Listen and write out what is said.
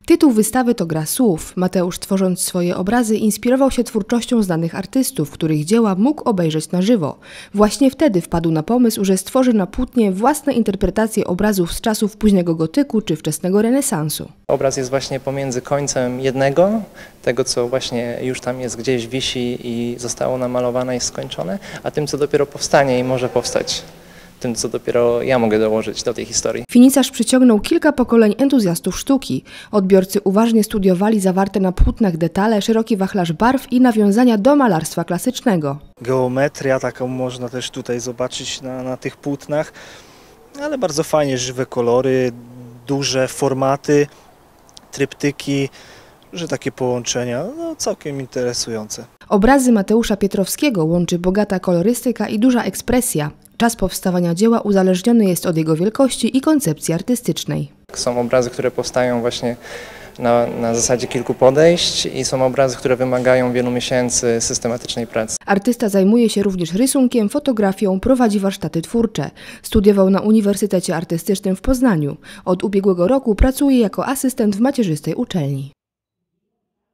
Tytuł wystawy to gra słów. Mateusz, tworząc swoje obrazy, inspirował się twórczością znanych artystów, których dzieła mógł obejrzeć na żywo. Właśnie wtedy wpadł na pomysł, że stworzy na płótnie własne interpretacje obrazów z czasów późnego gotyku czy wczesnego renesansu. Obraz jest właśnie pomiędzy końcem jednego, tego co właśnie już tam jest gdzieś wisi i zostało namalowane i skończone, a tym co dopiero powstanie i może powstać. Tym, co dopiero ja mogę dołożyć do tej historii. Finisarz przyciągnął kilka pokoleń entuzjastów sztuki. Odbiorcy uważnie studiowali zawarte na płótnach detale, szeroki wachlarz barw i nawiązania do malarstwa klasycznego. Geometria taką można też tutaj zobaczyć na tych płótnach, ale bardzo fajnie, żywe kolory, duże formaty, tryptyki, że takie połączenia, no całkiem interesujące. Obrazy Mateusza Pietrowskiego łączy bogata kolorystyka i duża ekspresja. Czas powstawania dzieła uzależniony jest od jego wielkości i koncepcji artystycznej. Są obrazy, które powstają właśnie na zasadzie kilku podejść i są obrazy, które wymagają wielu miesięcy systematycznej pracy. Artysta zajmuje się również rysunkiem, fotografią, prowadzi warsztaty twórcze. Studiował na Uniwersytecie Artystycznym w Poznaniu. Od ubiegłego roku pracuje jako asystent w macierzystej uczelni.